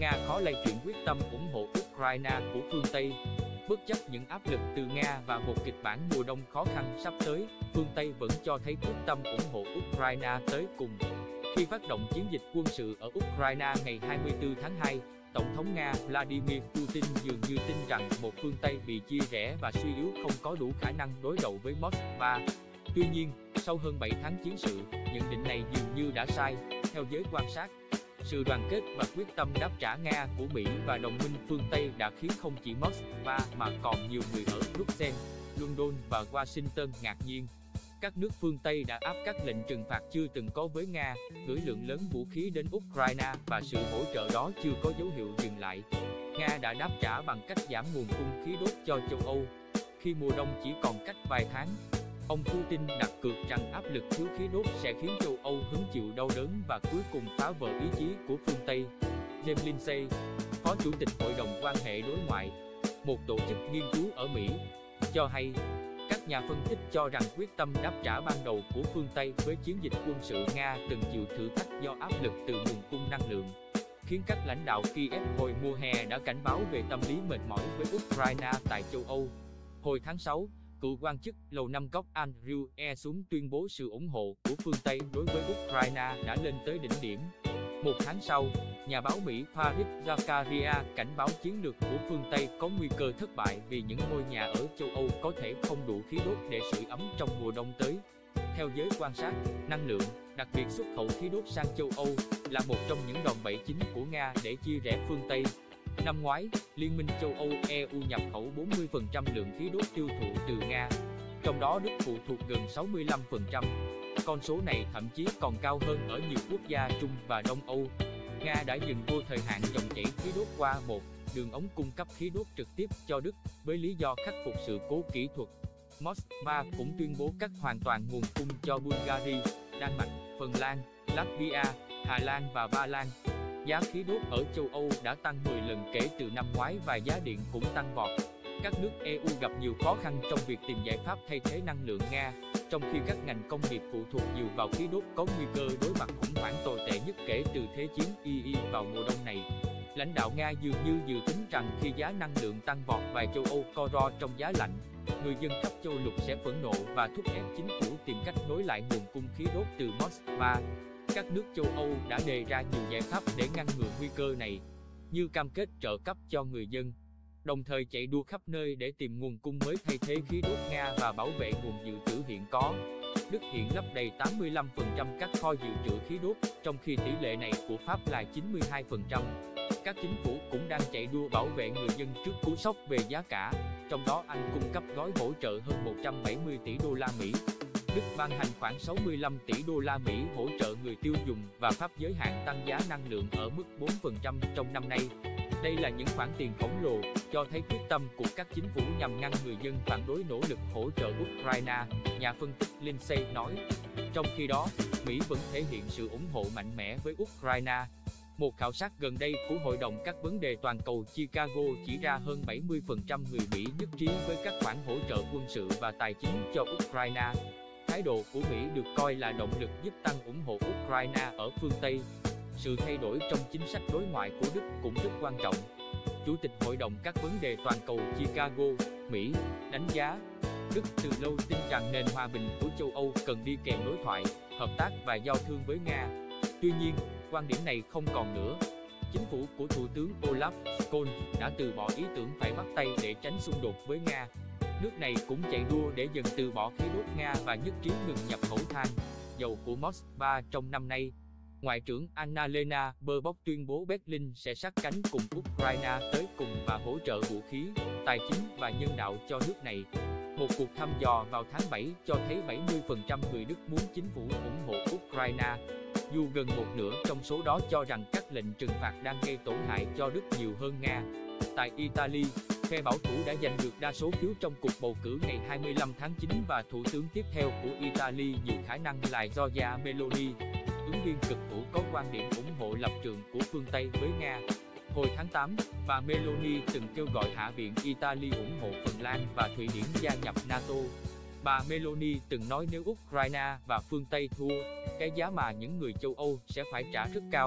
Nga khó lay chuyển quyết tâm ủng hộ Ukraine của phương Tây. Bất chấp những áp lực từ Nga và một kịch bản mùa đông khó khăn sắp tới, phương Tây vẫn cho thấy quyết tâm ủng hộ Ukraine tới cùng. Khi phát động chiến dịch quân sự ở Ukraine ngày 24 tháng 2, Tổng thống Nga Vladimir Putin dường như tin rằng một phương Tây bị chia rẽ và suy yếu không có đủ khả năng đối đầu với Moscow. Tuy nhiên, sau hơn 7 tháng chiến sự, nhận định này dường như đã sai. Theo giới quan sát, sự đoàn kết và quyết tâm đáp trả Nga của Mỹ và đồng minh phương Tây đã khiến không chỉ Moscow mà còn nhiều người ở Bruxelles, London và Washington ngạc nhiên. Các nước phương Tây đã áp các lệnh trừng phạt chưa từng có với Nga, gửi lượng lớn vũ khí đến Ukraine và sự hỗ trợ đó chưa có dấu hiệu dừng lại. Nga đã đáp trả bằng cách giảm nguồn cung khí đốt cho châu Âu. Khi mùa đông chỉ còn cách vài tháng, ông Putin đặt cược rằng áp lực thiếu khí đốt sẽ khiến châu Âu hứng chịu đau đớn và cuối cùng phá vỡ ý chí của phương Tây. James Lindsay, Phó Chủ tịch Hội đồng quan hệ đối ngoại, một tổ chức nghiên cứu ở Mỹ, cho hay, các nhà phân tích cho rằng quyết tâm đáp trả ban đầu của phương Tây với chiến dịch quân sự Nga từng chịu thử thách do áp lực từ nguồn cung năng lượng, khiến các lãnh đạo Kiev hồi mùa hè đã cảnh báo về tâm lý mệt mỏi với Ukraine tại châu Âu. Hồi tháng 6, cựu quan chức Lầu Năm Góc Andrew Easum tuyên bố sự ủng hộ của phương Tây đối với Ukraine đã lên tới đỉnh điểm. Một tháng sau, nhà báo Mỹ Fareed Zakaria cảnh báo chiến lược của phương Tây có nguy cơ thất bại vì những ngôi nhà ở châu Âu có thể không đủ khí đốt để sưởi ấm trong mùa đông tới. Theo giới quan sát, năng lượng, đặc biệt xuất khẩu khí đốt sang châu Âu, là một trong những đòn bẩy chính của Nga để chia rẽ phương Tây. Năm ngoái, Liên minh châu Âu EU nhập khẩu 40% lượng khí đốt tiêu thụ từ Nga, trong đó Đức phụ thuộc gần 65%. Con số này thậm chí còn cao hơn ở nhiều quốc gia Trung và Đông Âu. Nga đã dừng vô thời hạn dòng chảy khí đốt qua một đường ống cung cấp khí đốt trực tiếp cho Đức với lý do khắc phục sự cố kỹ thuật. Moscow cũng tuyên bố cắt hoàn toàn nguồn cung cho Bulgaria, Đan Mạch, Phần Lan, Latvia, Hà Lan và Ba Lan. Giá khí đốt ở châu Âu đã tăng 10 lần kể từ năm ngoái và giá điện cũng tăng vọt. Các nước EU gặp nhiều khó khăn trong việc tìm giải pháp thay thế năng lượng Nga, trong khi các ngành công nghiệp phụ thuộc nhiều vào khí đốt có nguy cơ đối mặt khủng hoảng tồi tệ nhất kể từ Thế chiến II vào mùa đông này. Lãnh đạo Nga dường như dự tính rằng khi giá năng lượng tăng vọt và châu Âu co ro trong giá lạnh, người dân khắp châu lục sẽ phẫn nộ và thúc ép chính phủ tìm cách nối lại nguồn cung khí đốt từ Moscow. Các nước châu Âu đã đề ra nhiều giải pháp để ngăn ngừa nguy cơ này, như cam kết trợ cấp cho người dân, đồng thời chạy đua khắp nơi để tìm nguồn cung mới thay thế khí đốt Nga và bảo vệ nguồn dự trữ hiện có. Đức hiện lấp đầy 85% các kho dự trữ khí đốt, trong khi tỷ lệ này của Pháp là 92%. Các chính phủ cũng đang chạy đua bảo vệ người dân trước cú sốc về giá cả, trong đó Anh cung cấp gói hỗ trợ hơn 170 tỷ đô la Mỹ. Đức ban hành khoảng 65 tỷ đô la Mỹ hỗ trợ người tiêu dùng và Pháp giới hạn tăng giá năng lượng ở mức 4% trong năm nay. Đây là những khoản tiền khổng lồ, cho thấy quyết tâm của các chính phủ nhằm ngăn người dân phản đối nỗ lực hỗ trợ Ukraine, nhà phân tích Lindsay nói. Trong khi đó, Mỹ vẫn thể hiện sự ủng hộ mạnh mẽ với Ukraine. Một khảo sát gần đây của Hội đồng các vấn đề toàn cầu Chicago chỉ ra hơn 70% người Mỹ nhất trí với các khoản hỗ trợ quân sự và tài chính cho Ukraine. Thái độ của Mỹ được coi là động lực giúp tăng ủng hộ Ukraine ở phương Tây. Sự thay đổi trong chính sách đối ngoại của Đức cũng rất quan trọng. Chủ tịch Hội đồng các vấn đề toàn cầu Chicago, Mỹ, đánh giá, Đức từ lâu tin rằng nền hòa bình của châu Âu cần đi kèm đối thoại, hợp tác và giao thương với Nga. Tuy nhiên, quan điểm này không còn nữa. Chính phủ của Thủ tướng Olaf Scholz đã từ bỏ ý tưởng phải bắt tay để tránh xung đột với Nga. Nước này cũng chạy đua để dần từ bỏ khí đốt Nga và nhất trí ngừng nhập khẩu than, dầu của Moscow trong năm nay. Ngoại trưởng Annalena Baerbock tuyên bố Berlin sẽ sát cánh cùng Ukraine tới cùng và hỗ trợ vũ khí, tài chính và nhân đạo cho nước này. Một cuộc thăm dò vào tháng 7 cho thấy 70% người Đức muốn chính phủ ủng hộ Ukraine, dù gần một nửa trong số đó cho rằng các lệnh trừng phạt đang gây tổn hại cho Đức nhiều hơn Nga. Tại Italy, phe bảo thủ đã giành được đa số phiếu trong cuộc bầu cử ngày 25 tháng 9 và thủ tướng tiếp theo của Italy nhiều khả năng là Giorgia Meloni, ứng viên cực hữu có quan điểm ủng hộ lập trường của phương Tây với Nga. Hồi tháng 8, bà Meloni từng kêu gọi Hạ viện Italy ủng hộ Phần Lan và Thụy Điển gia nhập NATO. Bà Meloni từng nói nếu Ukraine và phương Tây thua, cái giá mà những người châu Âu sẽ phải trả rất cao,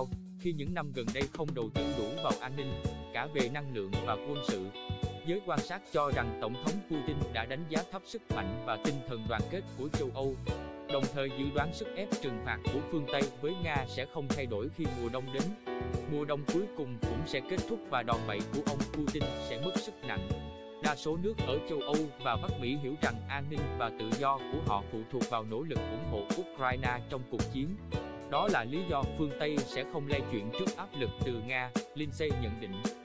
khi những năm gần đây không đầu tư đủ vào an ninh, cả về năng lượng và quân sự. Giới quan sát cho rằng Tổng thống Putin đã đánh giá thấp sức mạnh và tinh thần đoàn kết của châu Âu, đồng thời dự đoán sức ép trừng phạt của phương Tây với Nga sẽ không thay đổi khi mùa đông đến. Mùa đông cuối cùng cũng sẽ kết thúc và đòn bẩy của ông Putin sẽ mất sức nặng. Đa số nước ở châu Âu và Bắc Mỹ hiểu rằng an ninh và tự do của họ phụ thuộc vào nỗ lực ủng hộ Ukraine trong cuộc chiến. Đó là lý do phương Tây sẽ không lay chuyển trước áp lực từ Nga, Lindsay nhận định.